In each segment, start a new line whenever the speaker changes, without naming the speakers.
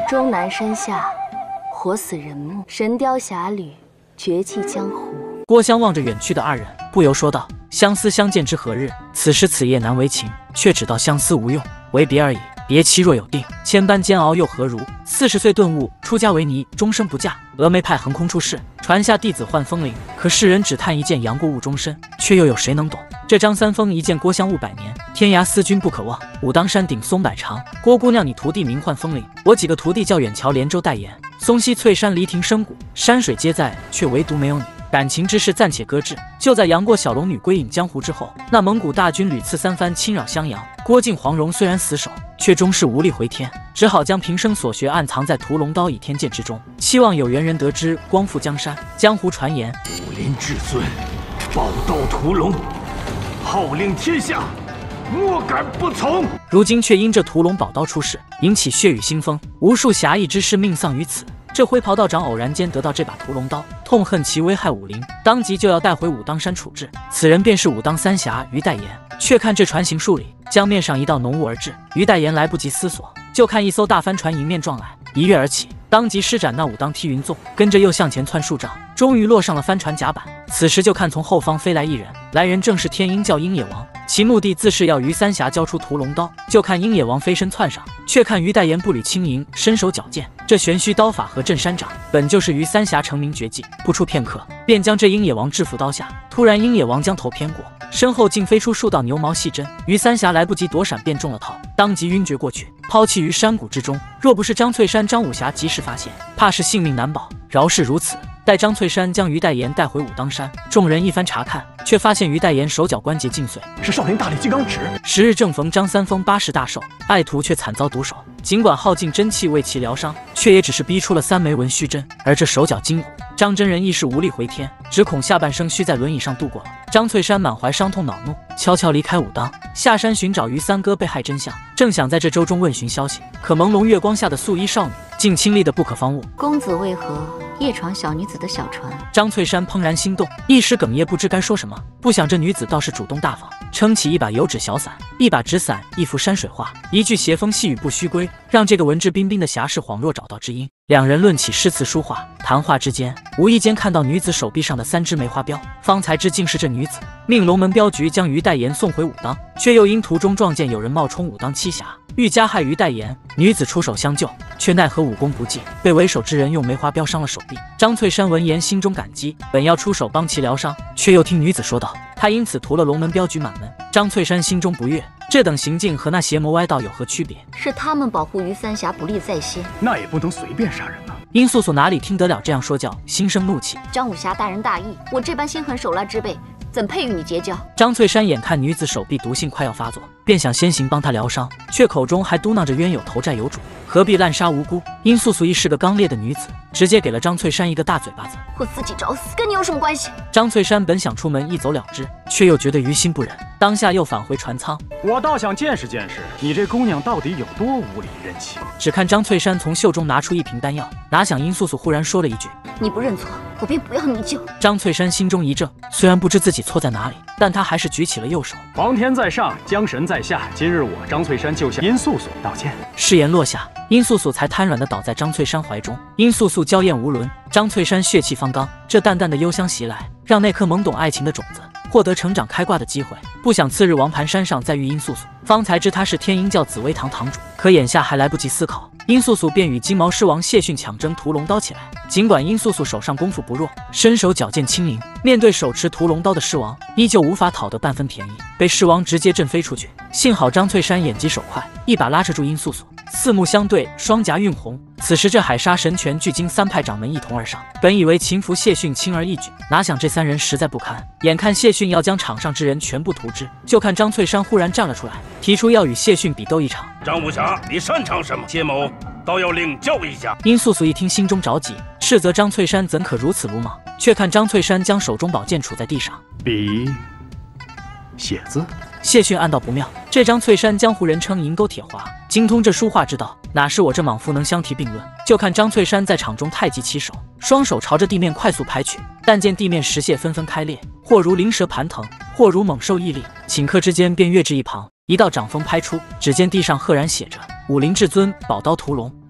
终南山下，活死人木；神雕侠侣，绝迹江湖。
郭襄望着远去的二人，不由说道：“相思相见知何日？此时此夜难为情，却只道相思无用，为别而已。别期若有定，千般煎熬又何如？40岁顿悟，出家为尼，终身不嫁。峨眉派横空出世，传下弟子换风铃。可世人只叹一剑杨过误终身，却又有谁能懂？这张三丰一见郭襄误百年，天涯思君不可忘。武当山顶松柏长，郭姑娘你徒弟名唤风铃，我几个徒弟叫远桥连舟代言。松溪翠山离亭深谷，山水皆在，却唯独没有你。”感情之事暂且搁置。就在杨过小龙女归隐江湖之后，那蒙古大军屡次三番侵扰襄阳，郭靖、黄蓉虽然死守，却终是无力回天，只好将平生所学暗藏在屠龙刀倚天剑之中，期望有缘人得知，光复江山。江湖传言，
武林至尊，宝刀屠龙，号令天下，莫敢不从。
如今却因这屠龙宝刀出世，引起血雨腥风，无数侠义之士命丧于此。这灰袍道长偶然间得到这把屠龙刀，痛恨其危害武林，当即就要带回武当山处置。此人便是武当三侠于代言。却看这船行数里，江面上一道浓雾而至，于代言来不及思索，就看一艘大帆船迎面撞来，一跃而起，当即施展那武当踢云纵，跟着又向前窜数丈，终于落上了帆船甲板。此时就看从后方飞来一人，来人正是天鹰教鹰野王，其目的自是要于三侠交出屠龙刀。就看鹰野王飞身窜上，却看于代言步履轻盈，身手矫健，这玄虚刀法和镇山掌本就是于三侠成名绝技，不出片刻便将这鹰野王制服刀下。突然鹰野王将头偏过，身后竟飞出数道牛毛细针，于三侠来不及躲闪便中了套，当即晕厥过去，抛弃于山谷之中。若不是张翠山、张武侠及时发现，怕是性命难保。饶是如此，待张翠山将于代言带回武当山，众人一番查看，却发现于代言手脚关节尽碎，
是少林大力金刚指。
时日正逢张三丰80大寿，爱徒却惨遭毒手。尽管耗尽真气为其疗伤，却也只是逼出了3枚文虚针，而这手脚筋骨，张真人亦是无力回天，只恐下半生需在轮椅上度过了。张翠山满怀伤痛恼怒，悄悄离开武当，下山寻找于三哥被害真相。正想在这州中问询消息，可朦胧月光下的素衣少女竟亲昵的不可方物。
公子为何夜闯小女子的小船？
张翠山怦然心动，一时哽咽不知该说什么。不想这女子倒是主动大方，撑起一把油纸小伞，一把纸伞，一幅山水画，一句斜风细雨不须归，让这个文质彬彬的侠士恍若找到知音。两人论起诗词书画，谈话之间，无意间看到女子手臂上的3只梅花标，方才知竟是这女子命龙门镖局将于代言送回武当，却又因途中撞见有人冒充武当七侠，欲加害于代言。女子出手相救，却奈何武功不济，被为首之人用梅花标伤了手臂。张翠山闻言心中感激，本要出手帮其疗伤，却又听女子说道，他因此屠了龙门镖局满门。张翠山心中不悦，这等行径和那邪魔歪道有何区别？
是他们保护于三侠不利在先，
那也不能随便杀人啊。
殷素素哪里听得了这样说教，心生怒气。
张武侠大人大义，我这般心狠手辣之辈，怎配与你结交？
张翠山眼看女子手臂毒性快要发作，便想先行帮她疗伤，却口中还嘟囔着冤有头债有主，何必滥杀无辜？殷素素亦是个刚烈的女子，直接给了张翠山一个大嘴巴子。
我自己找死，跟你有什么关系？
张翠山本想出门一走了之，却又觉得于心不忍，当下又返回船舱。
我倒想见识见识，你这姑娘到底有多无理任性。
只看张翠山从袖中拿出一瓶丹药，哪想殷素素忽然说了一句：
你不认错，我便不要你救。
张翠山心中一怔，虽然不知自己错在哪里，但他还是举起了右手。
皇天在上，江神在下，今日我张翠山救下殷素素，道歉。
誓言落下，殷素素才瘫软地倒在张翠山怀中。殷素素娇艳无伦，张翠山血气方刚，这淡淡的幽香袭来，让那颗懵懂爱情的种子获得成长开挂的机会。不想次日王盘山上再遇殷素素，方才知她是天鹰教紫薇堂堂主，可眼下还来不及思考，殷素素便与金毛狮王谢逊抢争屠龙刀起来。尽管殷素素手上功夫不弱，身手矫健轻盈，面对手持屠龙刀的狮王，依旧无法讨得半分便宜，被狮王直接震飞出去。幸好张翠山眼疾手快，一把拉扯住殷素素，四目相对，双颊晕红。此时这海沙神拳巨鲸3派掌门一同而上，本以为擒服谢逊轻而易举，哪想这3人实在不堪。眼看谢逊要将场上之人全部屠之，就看张翠山忽然站了出来，提出要与谢逊比斗一场。
张武侠，你擅长什么？谢某倒要领教一下。
殷素素一听心中着急，斥责张翠山怎可如此鲁莽。却看张翠山将手中宝剑杵在地上，
笔写字。
谢逊暗道不妙，这张翠山江湖人称银钩铁华，精通这书画之道，哪是我这莽夫能相提并论？就看张翠山在场中太极起手，双手朝着地面快速拍去，但见地面石屑纷纷开裂，或如灵蛇盘腾，或如猛兽屹立，顷刻之间便跃至一旁。一道掌风拍出，只见地上赫然写着武林至尊宝刀屠龙，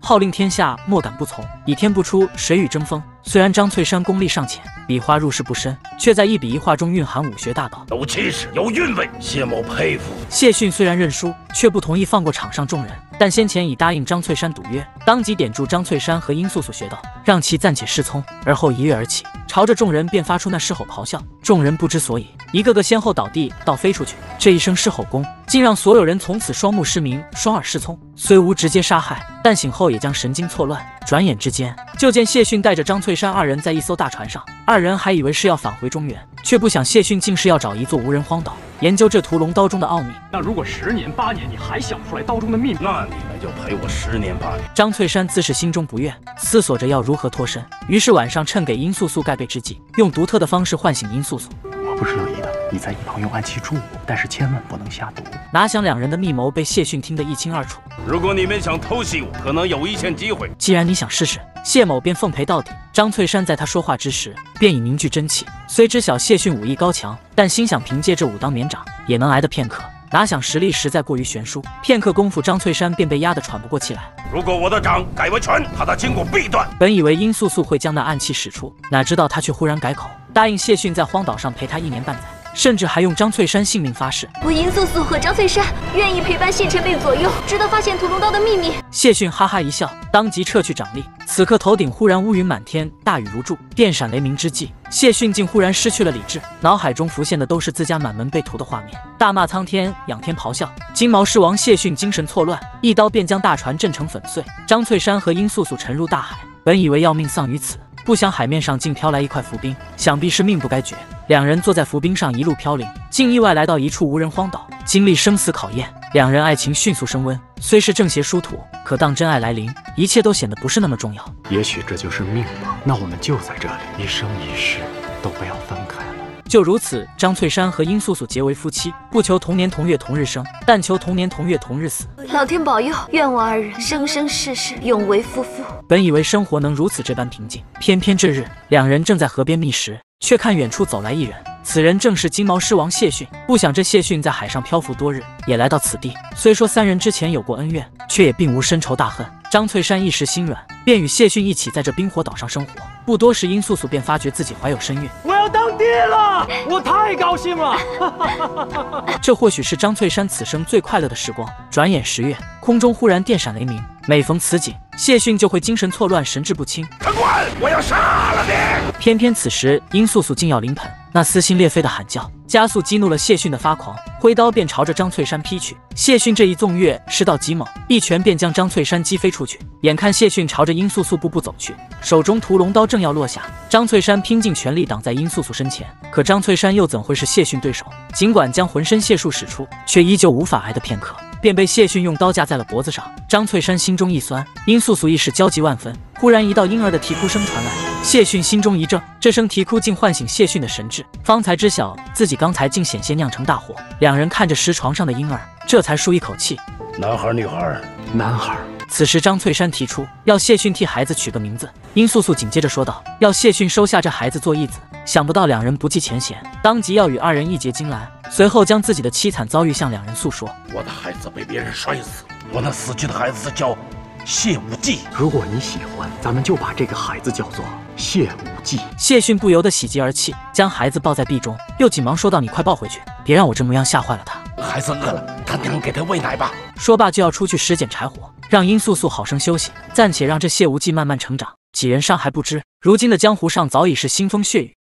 号令天下莫敢不从，倚天不出，谁与争锋。虽然张翠山功力尚浅，笔画入世不深，却在一笔一画中蕴含武学大道，
有气势，有韵味，谢某佩服。
谢逊虽然认输，却不同意放过场上众人，但先前已答应张翠山赌约，当即点住张翠山和殷素素穴道，让其暂且失聪，而后一跃而起，朝着众人便发出那狮吼咆哮。众人不知所以，一个个先后倒地，倒飞出去。这一声狮吼功，竟让所有人从此双目失明，双耳失聪。虽无直接杀害，但醒后也将神经错乱。转眼之间，就见谢逊带着张翠山二人在一艘大船上，二人还以为是要返回中原，却不想谢逊竟是要找一座无人荒岛，研究这屠龙刀中的奥秘。
那如果10年8年你还想不出来刀中的秘密，
那你们就陪我10年8年。
张翠山自是心中不悦，思索着要如何脱身，于是晚上趁给殷素素盖被之际，用独特的方式唤醒殷素素。
我不是有意的，你在一旁用暗器助我，但是千万不能下毒。
哪想两人的密谋被谢逊听得一清二楚。
如果你们想偷袭我，可能有一线机会。
既然你想试试，谢某便奉陪到底。张翠山在他说话之时，便已凝聚真气。虽知晓谢逊武艺高强，但心想凭借这武当绵掌也能挨得片刻。哪想实力实在过于悬殊，片刻功夫，张翠山便被压得喘不过气来。
如果我的掌改为拳，他的筋骨必断。
本以为殷素素会将那暗器使出，哪知道他却忽然改口，答应谢逊在荒岛上陪他1年半载，甚至还用张翠山性命发誓。
我殷素素和张翠山愿意陪伴谢前辈左右，直到发现屠龙刀的秘密。
谢逊哈哈一笑，当即撤去掌力。此刻头顶忽然乌云满天，大雨如注，电闪雷鸣之际，谢逊竟忽然失去了理智，脑海中浮现的都是自家满门被屠的画面，大骂苍天，仰天咆哮。金毛狮王谢逊精神错乱，一刀便将大船震成粉碎。张翠山和殷素素沉入大海，本以为要命丧于此，不想海面上竟飘来一块浮冰，想必是命不该绝。两人坐在浮冰上一路飘零，竟意外来到一处无人荒岛。经历生死考验，两人爱情迅速升温。虽是正邪殊途，可当真爱来临，一切都显得不是那么重要。
也许这就是命吧。那我们就在这里，一生一世都不要分开了。
就如此，张翠山和殷素素结为夫妻，不求同年同月同日生，但求同年同月同日死。
老天保佑，愿我二人生生世世永为夫妇。
本以为生活能如此这般平静，偏偏这日，两人正在河边觅食，却看远处走来一人。此人正是金毛狮王谢逊。不想这谢逊在海上漂浮多日，也来到此地。虽说三人之前有过恩怨，却也并无深仇大恨。张翠山一时心软，便与谢逊一起在这冰火岛上生活。不多时，殷素素便发觉自己怀有身孕。
我要当爹了，我太高兴了！
这或许是张翠山此生最快乐的时光。转眼10月，空中忽然电闪雷鸣，每逢此景，谢逊就会精神错乱，神志不清。
城管，我要杀了你！
偏偏此时，殷素素竟要临盆，那撕心裂肺的喊叫，加速激怒了谢逊的发狂，挥刀便朝着张翠山劈去。谢逊这一纵跃势道极猛，一拳便将张翠山击飞出去。眼看谢逊朝着殷素素步步走去，手中屠龙刀正要落下，张翠山拼尽全力挡在殷素素身前。可张翠山又怎会是谢逊对手？尽管将浑身解数使出，却依旧无法挨得片刻，便被谢逊用刀架在了脖子上。张翠山心中一酸，殷素素一时焦急万分。忽然一道婴儿的啼哭声传来，谢逊心中一怔，这声啼哭竟唤醒谢逊的神智，方才知晓自己刚才竟险些酿成大祸。两人看着石床上的婴儿，这才舒一口气。
男孩女孩？
男孩。
此时张翠山提出要谢逊替孩子取个名字，殷素素紧接着说道要谢逊收下这孩子做义子。想不到两人不计前嫌，当即要与二人义结金兰，随后将自己的凄惨遭遇向两人诉说。
我的孩子被别人摔死，我那死去的孩子叫谢无忌。
如果你喜欢，咱们就把这个孩子叫做谢无忌。
谢逊不由得喜极而泣，将孩子抱在臂中，又紧忙说道：“你快抱回去，别让我这模样吓坏了他。
孩子饿了，他娘给他喂奶吧。”
说罢就要出去拾捡柴火，让殷素素好生休息，暂且让这谢无忌慢慢成长。几人尚还不知，如今的江湖上早已是腥风血雨，